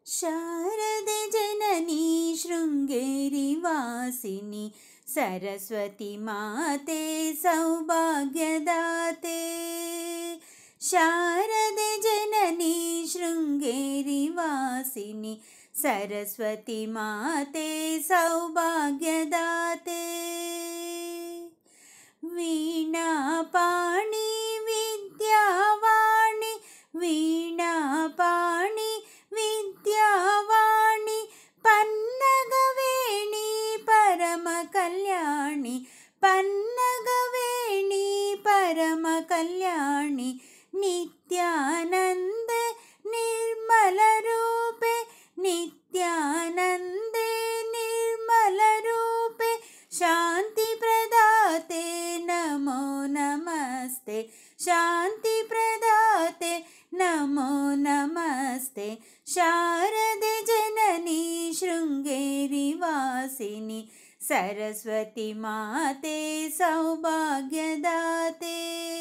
शारदे जननी शृङ्गेरी वासिनी सरस्वती माते सौभाग्यदाते। शारदे जननी शृङ्गेरी वासिनी सरस्वती माते सौभाग्यदाते। वीणापाणि विद्यावाणि वीणापाणि विद्यावाणि पन्नगवेणी परमकल्याणि पन्नगवेणी परमकल्याणि नित्यानन्दे निर्मलरूपे नित्यानन्दे निर्मलरूपे शान्तिप्रदाते नमो नमस्ते शान्तिप्रदाते नमो नमस्ते। शारदे जननी शृङ्गेरी वासिनी सरस्वती माते सौभाग्यदाते।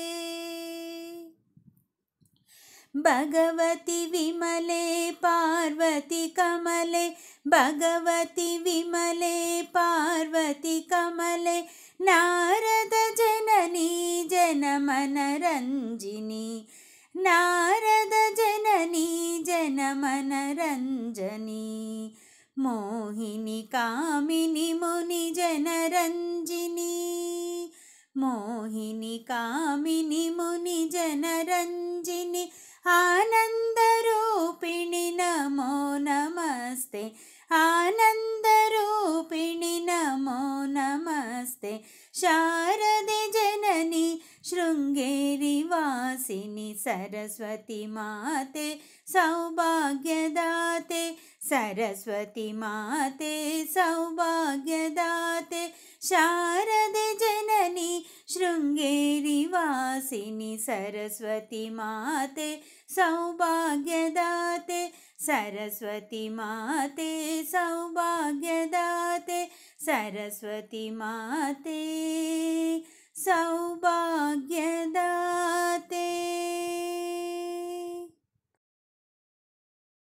भगवती विमले पार्वती कमले भगवती विमले पार्वती कमले नारद जननी जनमनरञ्जिनी नारद जननी जनमनरञ्जनी मोहिनी कामिनी मुनि जनरञ्जिनी मोहिनी कामिनी मुनि जनरञ्जिनी आनन्दरूपिणि नमो नमस्ते आनन्दरूपिणि नमो नमस्ते। शारदे जननी शृङ्गेरी वासिनी सरस्वती माते सौभाग्यदाते सरस्वती माते सौभाग्यदाते। शारदे जननी शृङ्गेरी वासिनी सरस्वती माते सौभाग्यदाते सरस्वती माते सौभाग्यदाते सरस्वती माते सौभाग्यदाते।